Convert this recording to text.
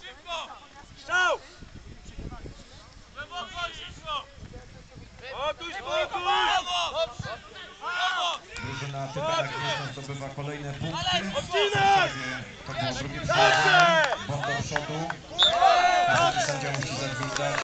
Strzał! Drużyna Tytanek Gniezno zdobywa kolejne punkty. Odcinaj! To było drugie przejście. Błąd do przodu. Sędzia musi zagwizdać.